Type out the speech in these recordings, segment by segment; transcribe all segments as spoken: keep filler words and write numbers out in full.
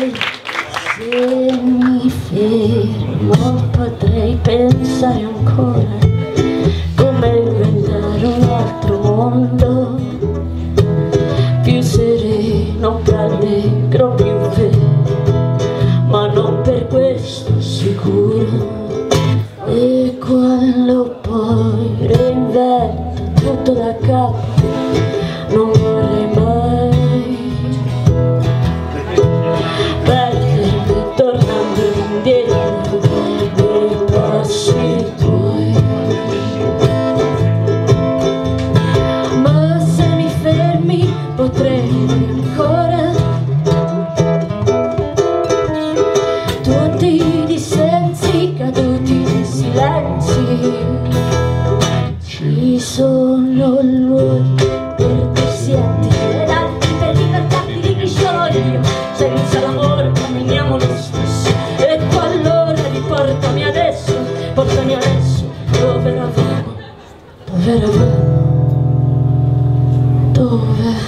se mi fermo potrei pensare ancora come inventare un altro mondo più sereno, più allegro, più vero, ma non per questo sicuro. E quando poi reinvento tutto da capo non vorrei mai perdermi tornando indietro nei passi tuoi. Ma se mi fermi potrei ancora tutti i dissensi caduti nei silenzi. Ci sono luoghi per dirsi addio ed altri per ricordarti di chi sono io. Senza l'amore camminiamo lo stesso. E tu allora riportami adesso, portami adesso dove eravamo, dove eravamo, dove?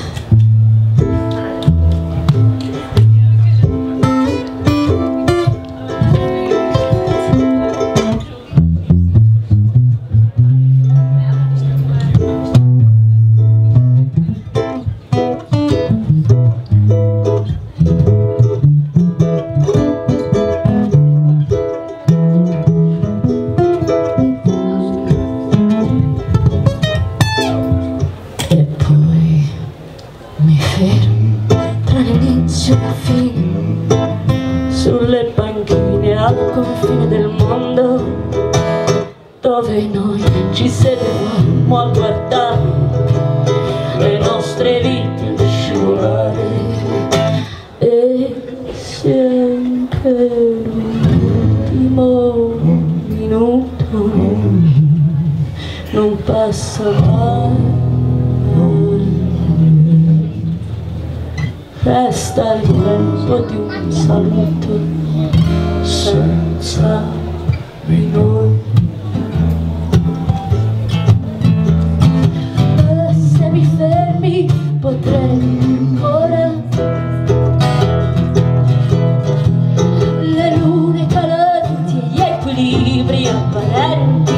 Tra l'inizio e la fine, sulle panchine al confine del mondo, dove noi ci sedevamo a guardare le nostre vite scivolare. E sempre l'ultimo minuto non passa mai. Resta il tempo di un saluto senza di noi. E se mi fermi potrei ancora le lune calenti e gli equilibri apparenti.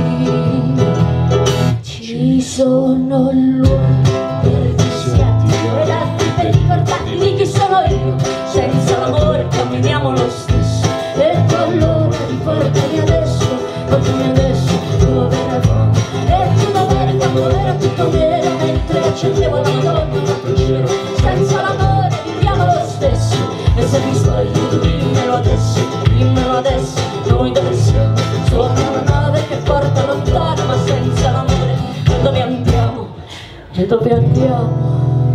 Ci sono luoghi per dirsi addio ed altri per ricordarti di chi sono io. Senza l'amore camminiamo lo stesso. E tu allora riportami adesso, portami adesso dove eravamo. E tu dov'eri quando era tutto nero, mentre accendevo la Madonna un crociero. Senza l'amore viviamo lo stesso. E se mi sbaglio tu dimmelo adesso, dimmelo adesso, noi dove siamo? Sopra una nave che porta lontano, ma senza l'amore e dove andiamo? E dove andiamo?